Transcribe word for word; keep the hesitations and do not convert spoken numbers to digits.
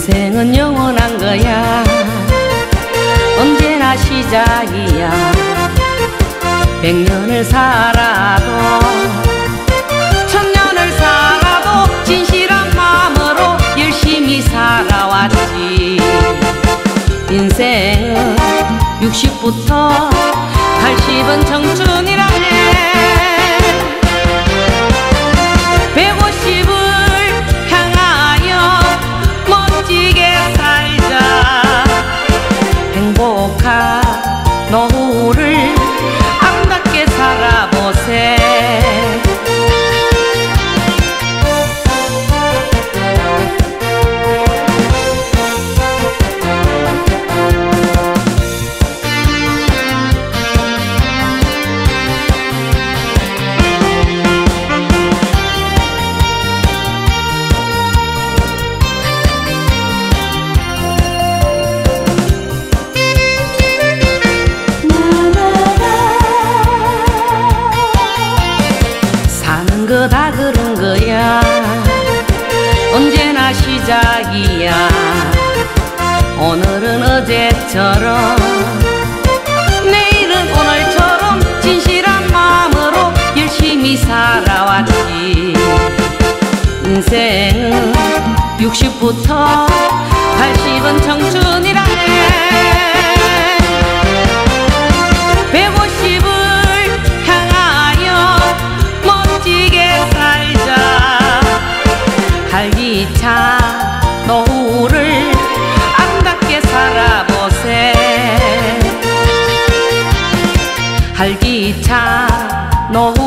인생은 영원한 거야. 언제나 시작이야. 백년을 살아도 천년을 살아도 진실한 마음으로 열심히 살아왔지. 인생은 육십부터 팔십은 청춘이라네. 백오십을 향하여 멋지게 살자. 행복한 노후를 아름답게 살아보세. 다 그런 거야. 언제나 시작이야. 오늘은 어제처럼 내일은 오늘처럼 진실한 마음으로 열심히 살아왔지. 인생은 육십부터 팔십은 청춘이라네. 활기찬 노후를 아름답게 살아보세. 활기찬 노후